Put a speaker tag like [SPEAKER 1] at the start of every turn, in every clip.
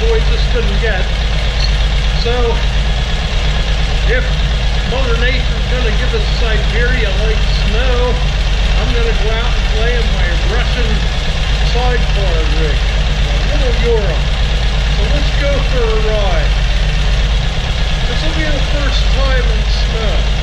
[SPEAKER 1] boys just couldn't get. So, if Mother Nature's going to give us Siberia-like snow, I'm going to go out and play in my Russian sidecar rig, a little Europe. So let's go for a ride. This will be the first time in snow.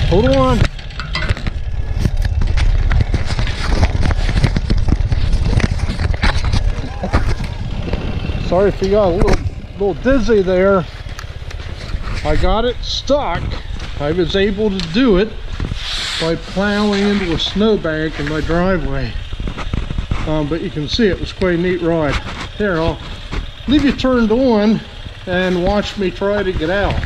[SPEAKER 1] Hold on. Sorry if you got a little dizzy there. I got it stuck. I was able to do it by plowing into a snowbank in my driveway. But you can see it was quite a neat ride. Here, I'll leave you turned on and watch me try to get out.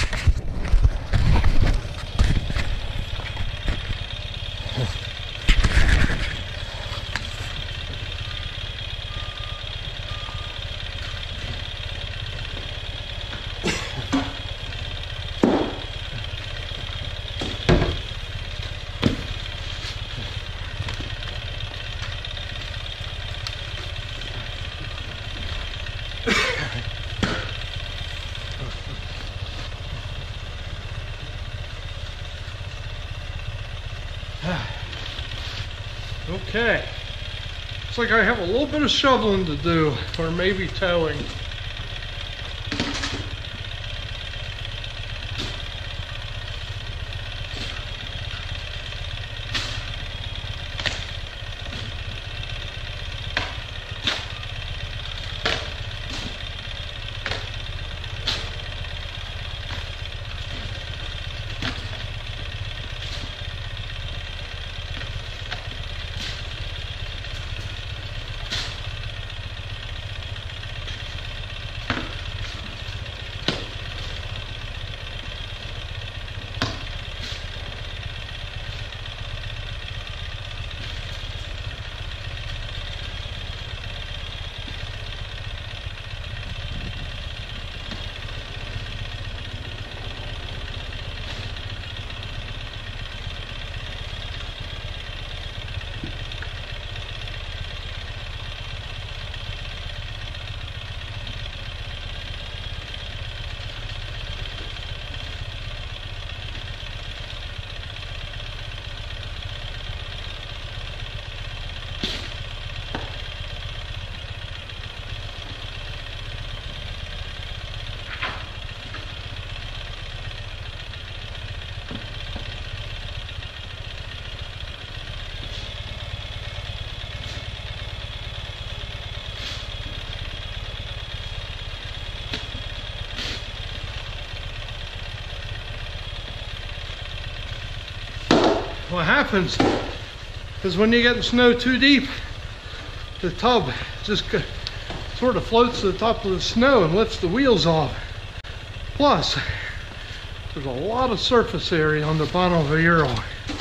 [SPEAKER 1] Okay, looks like I have a little bit of shoveling to do, or maybe towing. What happens is when you get the snow too deep, the tub just sort of floats to the top of the snow and lifts the wheels off. Plus, there's a lot of surface area on the bottom of a Euro.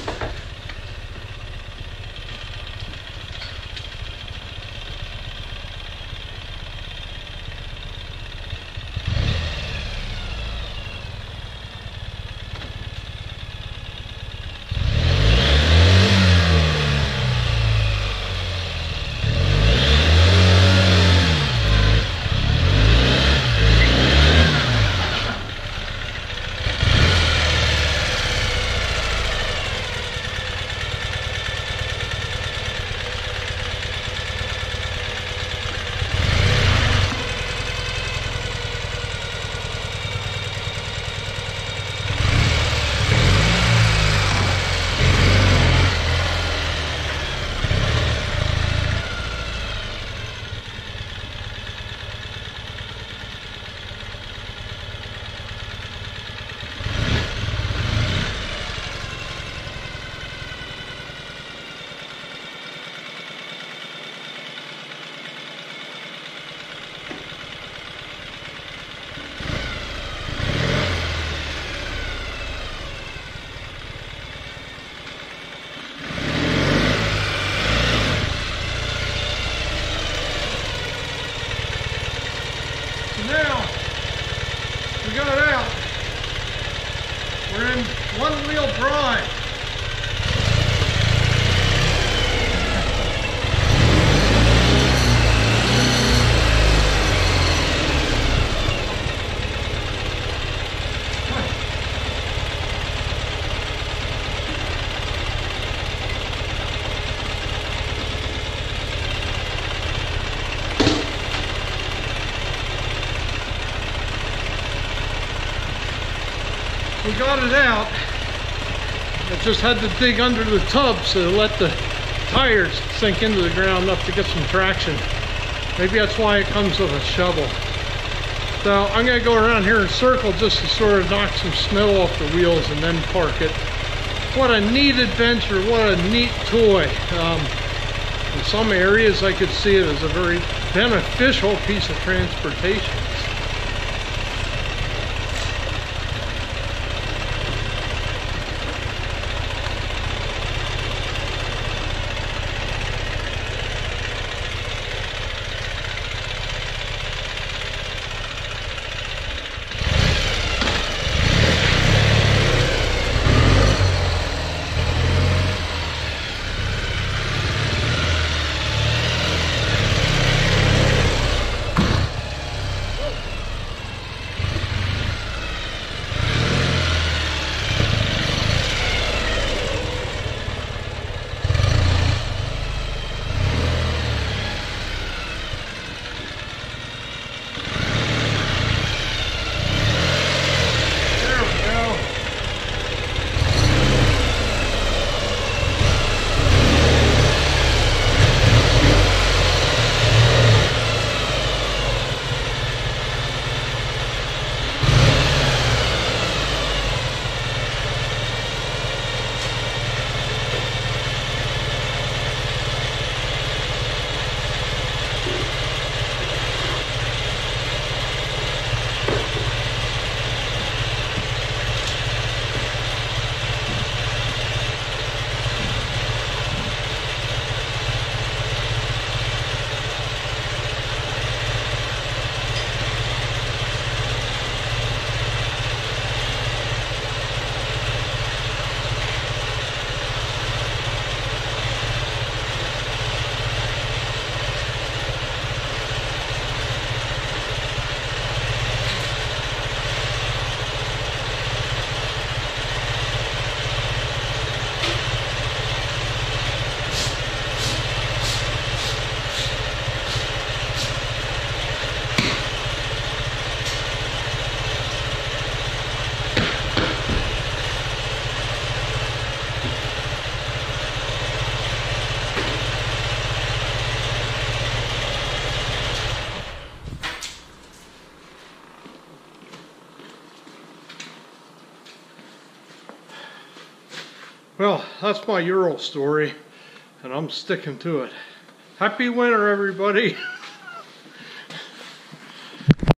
[SPEAKER 1] Now, we got it out. We're in one-wheel drive. We got it out. I just had to dig under the tub so to let the tires sink into the ground enough to get some traction. Maybe that's why it comes with a shovel. So I'm going to go around here in a circle just to sort of knock some snow off the wheels and then park it. What a neat adventure, what a neat toy. In some areas I could see it as a very beneficial piece of transportation. Well, that's my Ural story, and I'm sticking to it. Happy winter, everybody.